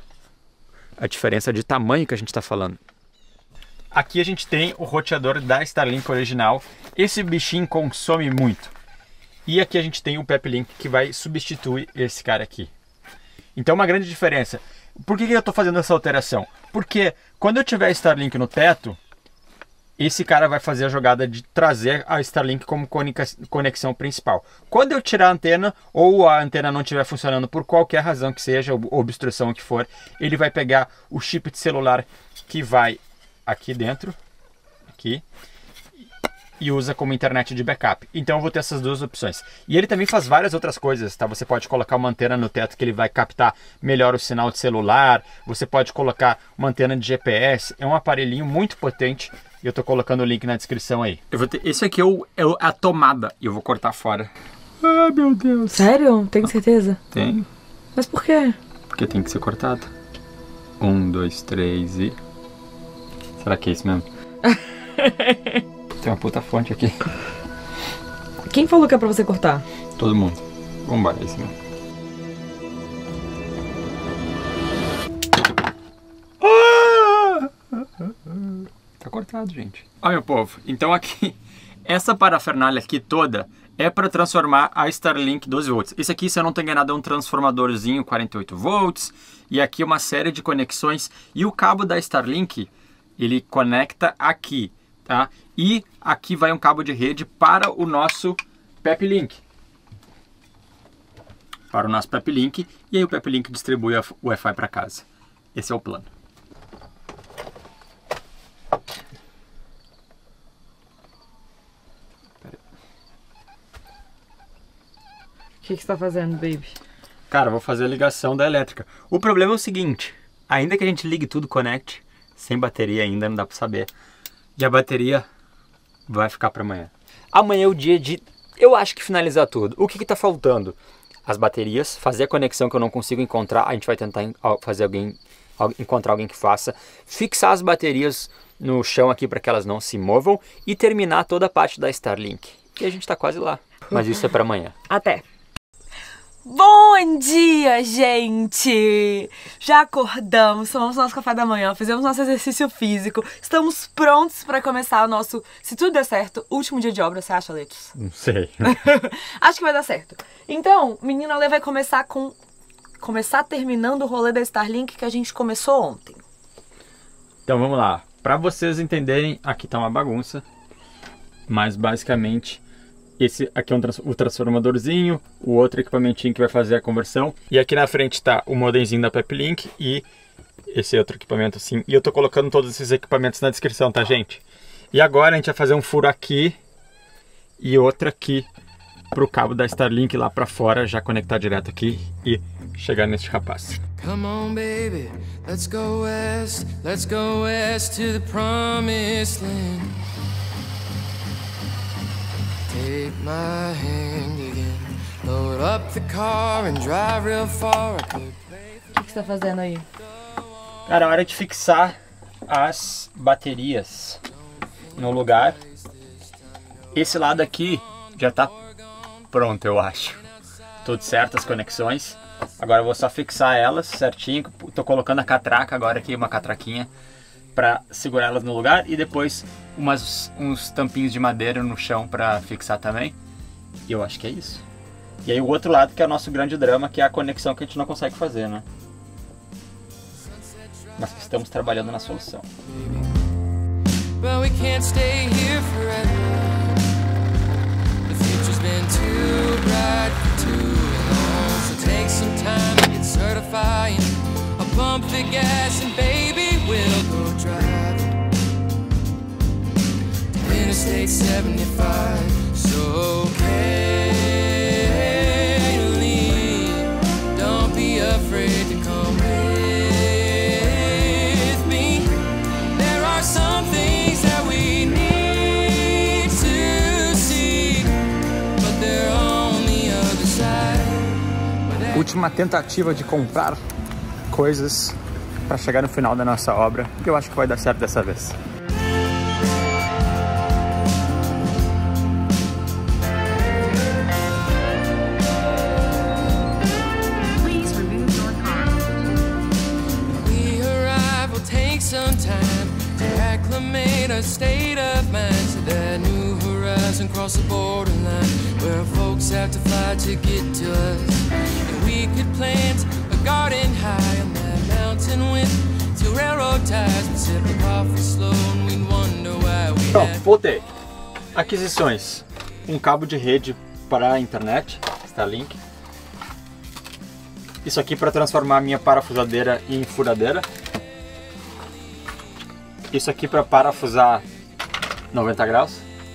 A diferença de tamanho que a gente está falando. Aqui a gente tem o roteador da Starlink original. Esse bichinho consome muito. E aqui a gente tem o Peplink que vai substituir esse cara aqui. Então uma grande diferença. Por que eu estou fazendo essa alteração? Porque quando eu tiver Starlink no teto, esse cara vai fazer a jogada de trazer a Starlink como conexão principal. Quando eu tirar a antena, ou a antena não estiver funcionando por qualquer razão que seja, obstrução que for, ele vai pegar o chip de celular que vai aqui dentro, aqui, e usa como internet de backup. Então eu vou ter essas duas opções. E ele também faz várias outras coisas, tá? Você pode colocar uma antena no teto que ele vai captar melhor o sinal de celular, você pode colocar uma antena de GPS, é um aparelhinho muito potente. E eu tô colocando o link na descrição aí. Esse aqui é a tomada. E eu vou cortar fora. Ah, meu Deus. Sério? Tem certeza? Tem. Mas por quê? Porque tem que ser cortado. 1, 2, 3 e... Será que é isso mesmo? Tem uma puta fonte aqui. Quem falou que é pra você cortar? Todo mundo. Vambora, é isso mesmo. Tá cortado, gente. Ó, meu povo, então aqui, essa parafernália aqui toda é para transformar a Starlink 12 volts. Esse aqui, se eu não tô enganado, é um transformadorzinho 48 volts. E aqui uma série de conexões. E o cabo da Starlink, ele conecta aqui, tá? E aqui vai um cabo de rede para o nosso Peplink. Para o nosso Peplink. E aí o Peplink distribui o Wi-Fi para casa. Esse é o plano. O que você tá fazendo, baby? Cara, eu vou fazer a ligação da elétrica. O problema é o seguinte, ainda que a gente ligue tudo, conecte, sem bateria ainda não dá pra saber. E a bateria vai ficar pra amanhã. Amanhã é o dia de, eu acho que finalizar tudo. O que tá faltando? As baterias, fazer a conexão que eu não consigo encontrar, a gente vai tentar encontrar alguém que faça. Fixar as baterias no chão aqui para que elas não se movam e terminar toda a parte da Starlink. E a gente tá quase lá, mas isso é pra amanhã. Até. Bom dia, gente! Já acordamos, tomamos nosso café da manhã, fizemos nosso exercício físico, estamos prontos para começar o nosso, se tudo der certo, último dia de obra, você acha, Letos? Não sei. Acho que vai dar certo. Então, menina Lê vai começar terminando o rolê da Starlink que a gente começou ontem. Então vamos lá. Para vocês entenderem, aqui tá uma bagunça, mas basicamente esse aqui é o transformadorzinho, o outro equipamentinho que vai fazer a conversão. E aqui na frente tá o modemzinho da Peplink e esse outro equipamento assim. E eu tô colocando todos esses equipamentos na descrição, tá, gente? E agora a gente vai fazer um furo aqui e outro aqui pro cabo da Starlink lá pra fora, já conectar direto aqui e chegar nesse rapaz. Come on, baby, let's go west to the promised land. Take my hand again, Load up the car and drive real far. I could play. O que você tá fazendo aí? Cara, é hora de fixar as baterias no lugar. Esse lado aqui já tá pronto, eu acho. Tudo certo, as conexões. Agora eu vou só fixar elas certinho. Tô colocando a catraca agora aqui, uma catraquinha, pra segurar elas no lugar. E depois uns tampinhos de madeira no chão pra fixar também. E eu acho que é isso. E aí o outro lado que é o nosso grande drama, que é a conexão que a gente não consegue fazer, né? Mas que estamos trabalhando na solução. But we can't stay here forever. The future's been too bright for too long. So take some time to get certified. I'll pump the gas and baby we'll go driving. Interstate 75. So Kaylee, don't be afraid to come with me. There are some things that we need to see, but they're on the other side. Última tentativa de comprar coisas para chegar no final da nossa obra, que eu acho que vai dar certo dessa vez. Some time to acclimate a state of mind to that new horizon, cross the borderline where folks have to fly to get to us. And we could plant a garden high on that mountain with two railroad ties, but sip a coffee slow and we'd wonder why we Pronto, voltei. Aquisições: um cabo de rede para a internet, Starlink. Isso aqui para transformar a minha parafusadeira em furadeira. Isso aqui para parafusar 90 graus.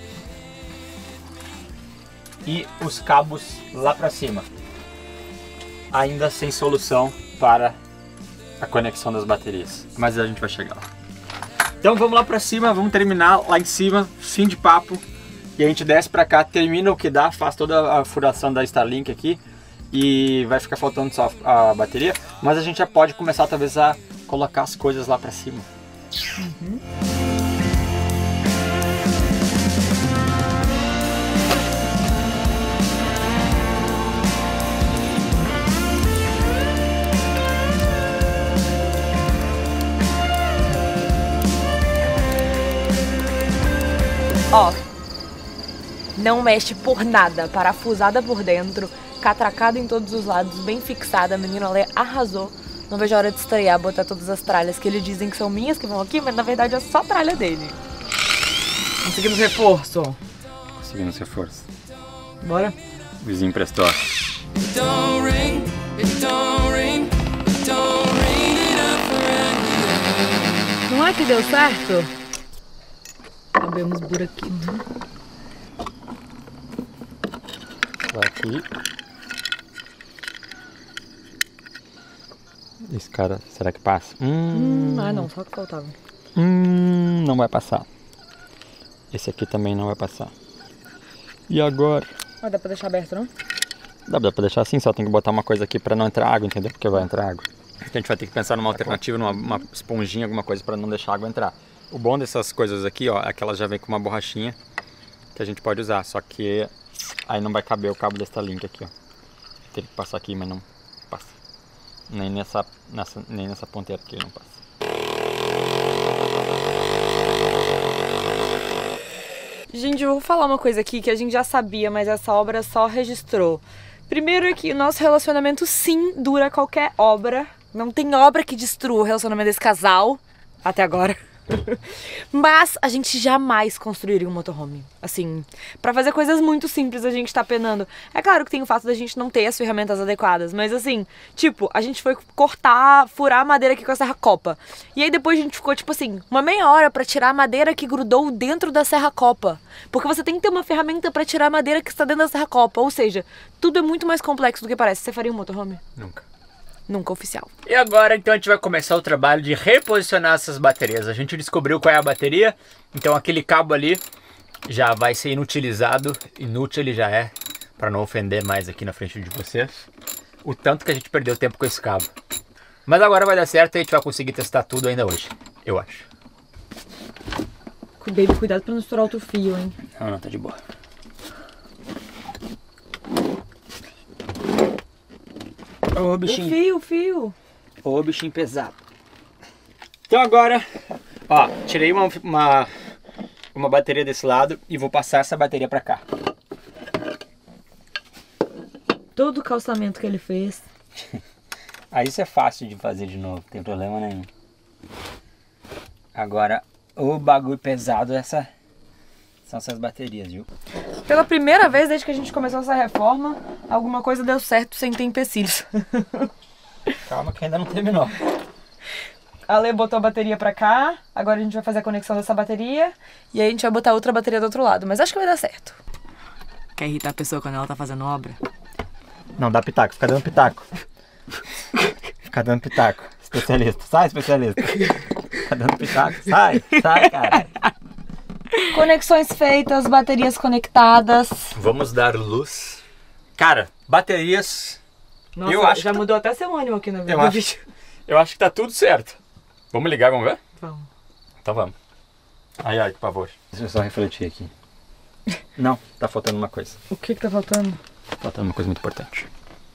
E os cabos lá para cima. Ainda sem solução para a conexão das baterias. Mas a gente vai chegar lá. Então vamos lá para cima, vamos terminar lá em cima, fim de papo. E a gente desce para cá, termina o que dá, faz toda a furação da Starlink aqui. E vai ficar faltando só a bateria. Mas a gente já pode começar talvez a colocar as coisas lá para cima. Uhum. Ó, não mexe por nada, parafusada por dentro, catracada em todos os lados, bem fixada, a menina Lê arrasou. Não vejo a hora de estrear, botar todas as tralhas que eles dizem que são minhas que vão aqui, mas na verdade é só tralha dele. Conseguimos reforço. Conseguimos reforço. Bora? O vizinho emprestou. Não é que deu certo? Abrimos buraquinho. Aqui. Esse cara, será que passa? Ah não, só que faltava. Não vai passar. Esse aqui também não vai passar. E agora? Ah, dá pra deixar aberto, não? Dá pra deixar assim, só tem que botar uma coisa aqui pra não entrar água, entendeu? Porque vai entrar água. Então a gente vai ter que pensar numa alternativa, numa esponjinha, alguma coisa pra não deixar a água entrar. O bom dessas coisas aqui, ó, é que elas já vem com uma borrachinha que a gente pode usar, só que aí não vai caber o cabo da Starlink aqui, ó. Teria que passar aqui, mas não passa. Nem nessa ponteira aqui não passa. Gente, eu vou falar uma coisa aqui que a gente já sabia, mas essa obra só registrou. Primeiro é que o nosso relacionamento sim dura qualquer obra. Não tem obra que destrua o relacionamento desse casal, até agora. Mas a gente jamais construiria um motorhome. Assim, pra fazer coisas muito simples a gente tá penando. É claro que tem o fato da gente não ter as ferramentas adequadas, mas assim, tipo, a gente foi furar a madeira aqui com a serra copa. E aí depois a gente ficou, tipo assim, uma meia hora pra tirar a madeira que grudou dentro da serra copa. Porque você tem que ter uma ferramenta pra tirar a madeira que está dentro da serra copa. Ou seja, tudo é muito mais complexo do que parece. Você faria um motorhome? Nunca. Nunca oficial. E agora então a gente vai começar o trabalho de reposicionar essas baterias. A gente descobriu qual é a bateria, então aquele cabo ali já vai ser inutilizado. Inútil ele já é, pra não ofender mais aqui na frente de vocês, o tanto que a gente perdeu tempo com esse cabo. Mas agora vai dar certo e a gente vai conseguir testar tudo ainda hoje, eu acho. Baby, cuidado pra não estourar outro fio, hein? Não, tá de boa. Ô, bichinho. O fio. Ô, bichinho pesado. Então agora, ó, tirei uma bateria desse lado e vou passar essa bateria pra cá. Todo o calçamento que ele fez. Aí isso é fácil de fazer de novo, não tem problema nenhum. Agora, o bagulho pesado são essas baterias, viu? Pela primeira vez desde que a gente começou essa reforma, alguma coisa deu certo sem ter empecilhos. Calma que ainda não terminou. A Lê botou a bateria pra cá, agora a gente vai fazer a conexão dessa bateria e aí a gente vai botar outra bateria do outro lado, mas acho que vai dar certo. Quer irritar a pessoa quando ela tá fazendo obra? Não, dá pitaco, fica dando pitaco. Fica dando pitaco. Especialista, sai especialista. Fica dando pitaco, sai, cara. Conexões feitas, baterias conectadas. Vamos dar luz. Cara, baterias... Nossa, eu acho já que... mudou até seu ânimo aqui no vídeo. Eu acho que tá tudo certo. Vamos ligar, vamos ver? Vamos. Então vamos. Ai, por favor. Deixa eu só refletir aqui. Não, tá faltando uma coisa. O que tá faltando? Tá faltando uma coisa muito importante.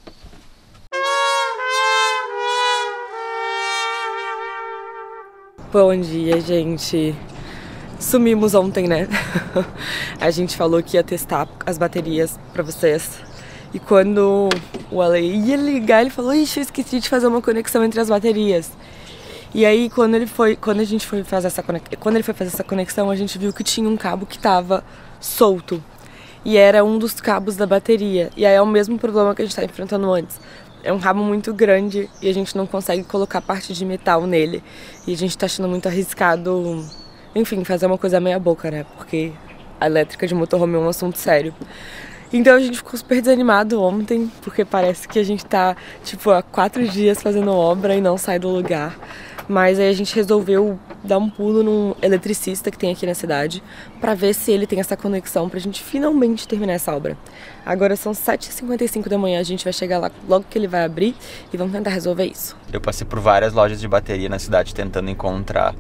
Bom dia, gente. Sumimos ontem, né? A gente falou que ia testar as baterias pra vocês. E quando o Ale ia ligar, ele falou: ixi, eu esqueci de fazer uma conexão entre as baterias. E aí, quando ele foi fazer essa conexão, a gente viu que tinha um cabo que tava solto. E era um dos cabos da bateria. E aí é o mesmo problema que a gente tá enfrentando antes. É um rabo muito grande e a gente não consegue colocar parte de metal nele. E a gente tá achando muito arriscado, enfim, fazer uma coisa meia boca, né? Porque a elétrica de motorhome é um assunto sério. Então a gente ficou super desanimado ontem, porque parece que a gente tá, tipo, há 4 dias fazendo obra e não sai do lugar. Mas aí a gente resolveu dar um pulo num eletricista que tem aqui na cidade pra ver se ele tem essa conexão pra gente finalmente terminar essa obra. Agora são 7h55 da manhã, a gente vai chegar lá logo que ele vai abrir e vamos tentar resolver isso. Eu passei por várias lojas de bateria na cidade tentando encontrar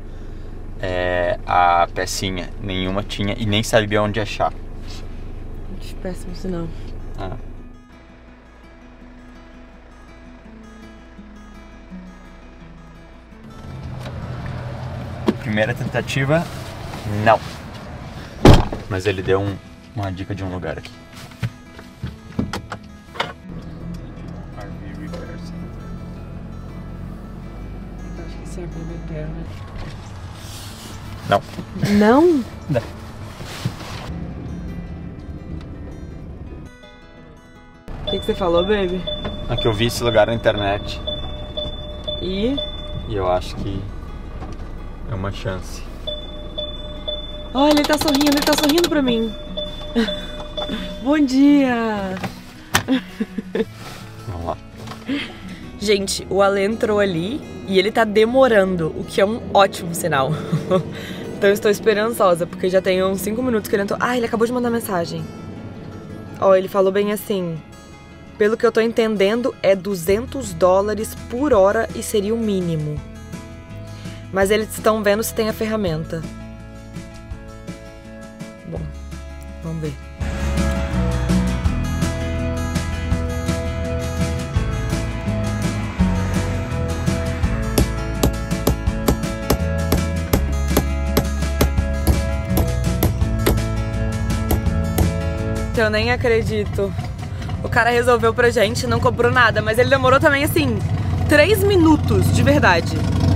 a pecinha. Nenhuma tinha e nem sabia onde achar. Péssimo sinal. Ah. Primeira tentativa, não. Mas ele deu uma dica de um lugar aqui. RV Repair Center. Acho que serve para repair, né? Não. Não? Não. O que você falou, baby? É que eu vi esse lugar na internet. E E eu acho que é uma chance. olha, ele tá sorrindo pra mim. Bom dia! Vamos lá. Gente, o Ale entrou ali e ele tá demorando, o que é um ótimo sinal. Então eu estou esperançosa, porque já tem uns 5 minutos que ele entrou. Ah, ele acabou de mandar mensagem. Ó, ele falou bem assim: pelo que eu tô entendendo, é $200 por hora e seria o mínimo. Mas eles estão vendo se tem a ferramenta. Bom, vamos ver. Eu nem acredito. O cara resolveu pra gente, não cobrou nada, mas ele demorou também, assim, 3 minutos, de verdade.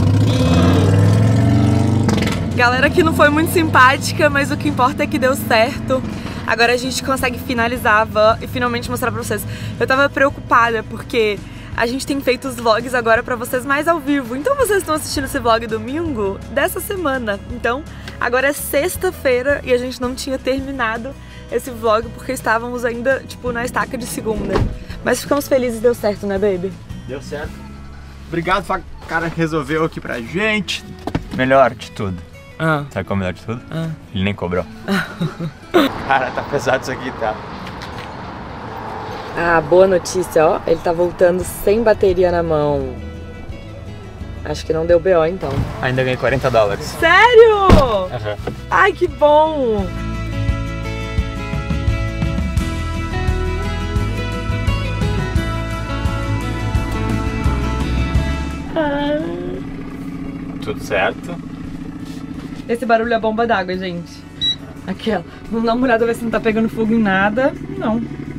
E galera que não foi muito simpática, mas o que importa é que deu certo. Agora a gente consegue finalizar a van e finalmente mostrar pra vocês. Eu tava preocupada porque a gente tem feito os vlogs agora pra vocês mais ao vivo. Então vocês estão assistindo esse vlog domingo dessa semana. Então agora é sexta-feira e a gente não tinha terminado esse vlog porque estávamos ainda, tipo, na estaca de segunda. Mas ficamos felizes, deu certo, né, baby? Deu certo. Obrigado pra cara que resolveu aqui pra gente. Melhor de tudo. Sabe qual é o melhor de tudo? Ele nem cobrou. Cara, tá pesado isso aqui, tá? Ah, boa notícia, ó. Ele tá voltando sem bateria na mão. Acho que não deu BO, então. Ainda ganhei $40. Sério? Uhum. Ai, que bom! Tudo certo. Esse barulho é bomba d'água, gente. Aqui, ó. Vamos dar uma olhada, ver se não tá pegando fogo em nada. Não.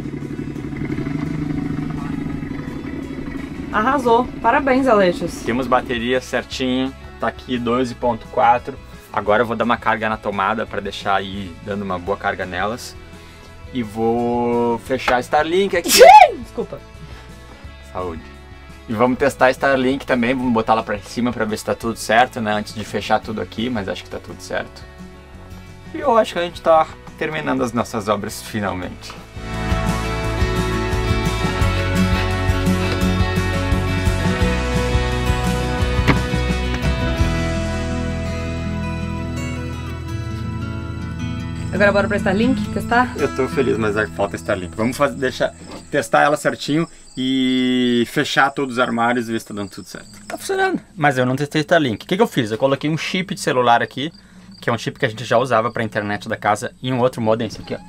Arrasou. Parabéns, Aleixos. Temos bateria certinho. Tá aqui 12.4. Agora eu vou dar uma carga na tomada para deixar aí dando uma boa carga nelas. E vou fechar a Starlink aqui. Desculpa. Saúde. E vamos testar a Starlink também, vamos botar lá pra cima pra ver se tá tudo certo, né? Antes de fechar tudo aqui, mas acho que tá tudo certo. E eu acho que a gente tá terminando as nossas obras finalmente. Agora bora pra Starlink testar? Eu tô feliz, mas falta Starlink. Vamos testar ela certinho e fechar todos os armários e ver se tá dando tudo certo. Tá funcionando. Mas eu não testei Starlink. O que eu fiz? Eu coloquei um chip de celular aqui, que é um chip que a gente já usava pra internet da casa, e um outro modem, esse aqui, ó.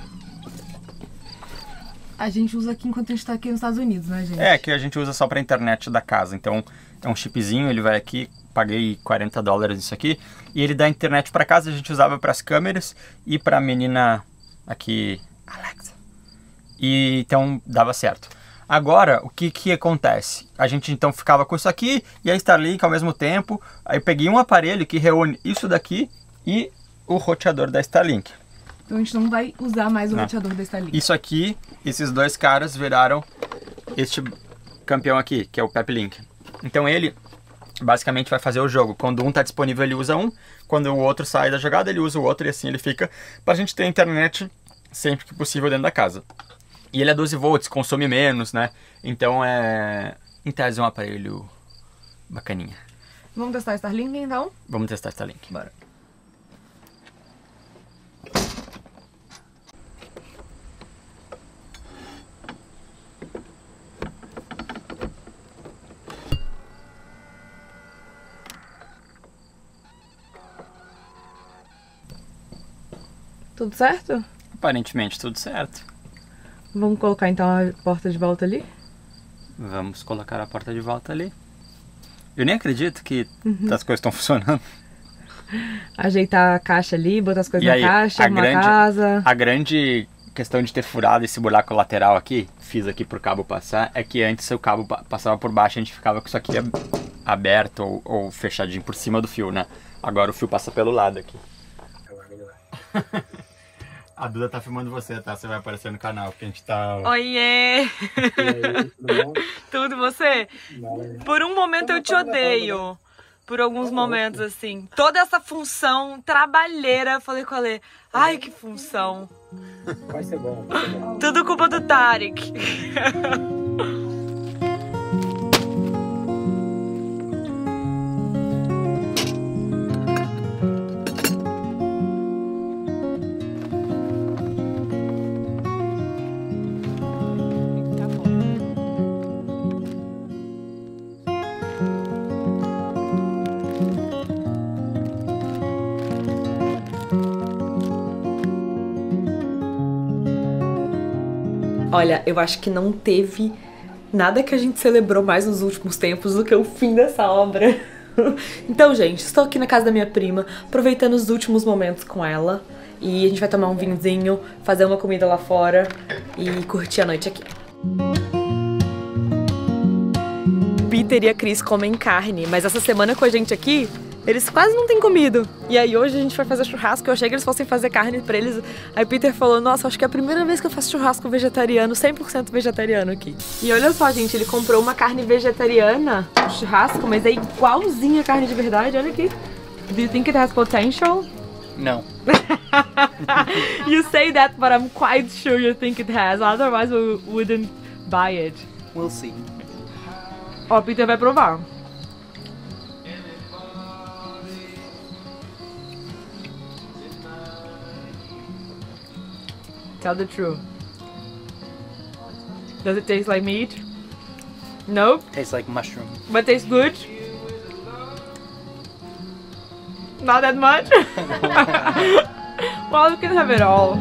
A gente usa aqui enquanto a gente tá aqui nos Estados Unidos, né, gente? É, que a gente usa só pra internet da casa. Então, é um chipzinho, ele vai aqui, paguei $40 isso aqui, e ele dá internet pra casa, a gente usava pras câmeras e pra menina aqui, Alexa. E então, dava certo. Agora, o que acontece? A gente então ficava com isso aqui e a Starlink ao mesmo tempo. Aí eu peguei um aparelho que reúne isso daqui e o roteador da Starlink. Então a gente não vai usar mais o roteador da Starlink. Isso aqui, esses dois caras viraram este campeão aqui, que é o Peplink. Então ele basicamente vai fazer o jogo. Quando um está disponível, ele usa um. Quando o outro sai da jogada, ele usa o outro e assim ele fica pra gente ter internet sempre que possível dentro da casa. E ele é 12 volts, consome menos, né? Então é, em tese, um aparelho bacaninha. Vamos testar a Starlink, então? Vamos testar a Starlink. Bora. Tudo certo? Aparentemente tudo certo. Vamos colocar então a porta de volta ali? Vamos colocar a porta de volta ali. Eu nem acredito que as coisas estão funcionando. Ajeitar a caixa ali, botar as coisas na caixa, arrumar a casa. A grande questão de ter furado esse buraco lateral aqui, fiz aqui pro cabo passar, é que antes o cabo passava por baixo, a gente ficava com isso aqui aberto ou fechadinho por cima do fio, né? Agora o fio passa pelo lado aqui. A Duda tá filmando você, tá? Você vai aparecer no canal, porque a gente tá... Oiê! Tudo você? Por um momento eu te odeio. Por alguns momentos, assim. Toda essa função trabalheira, eu falei com a Lê, ai, que função. Vai ser bom. Tudo culpa do Tarek. Olha, eu acho que não teve nada que a gente celebrou mais nos últimos tempos do que o fim dessa obra. Então, gente, estou aqui na casa da minha prima, aproveitando os últimos momentos com ela. E a gente vai tomar um vinhozinho, fazer uma comida lá fora e curtir a noite aqui. Peter e a Cris comem carne, mas essa semana com a gente aqui, eles quase não têm comido. E aí hoje a gente vai fazer churrasco, eu achei que eles fossem fazer carne pra eles. Aí Peter falou, nossa, acho que é a primeira vez que eu faço churrasco vegetariano, 100% vegetariano aqui. E olha só, gente, ele comprou uma carne vegetariana, um churrasco, mas é igualzinha a carne de verdade, olha aqui. Do you think it has potential? Não. You say that, but I'm quite sure you think it has, otherwise we wouldn't buy it. We'll see. Ó, Peter vai provar. Tell the truth. Does it taste like meat? Nope. Tastes like mushroom. But tastes good? Not that much? Well, you can have it all.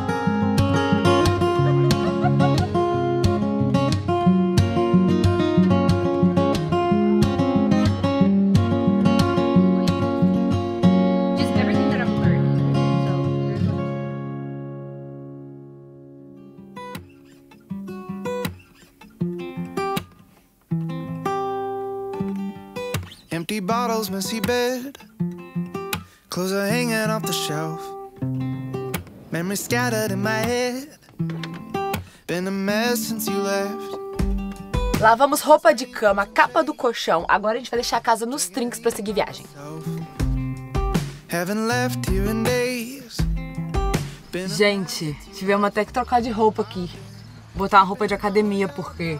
Empty bottles, messy bed, clothes are hanging off the shelf, memories scattered in my head, been a mess since you left. Lavamos roupa de cama, capa do colchão. Agora a gente vai deixar a casa nos trinques pra seguir viagem. Haven't left here in days. Gente, tivemos até que trocar de roupa aqui. Botar uma roupa de academia, porque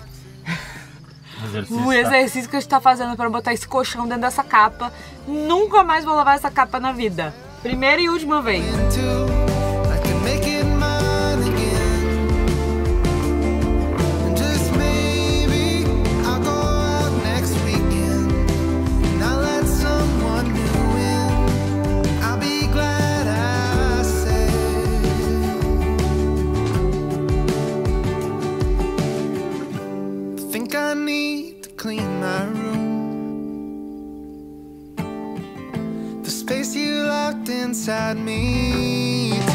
o exercício que a gente tá fazendo pra botar esse colchão dentro dessa capa, nunca mais vou lavar essa capa na vida. Primeira e última vez. Clean my room. The space you locked inside me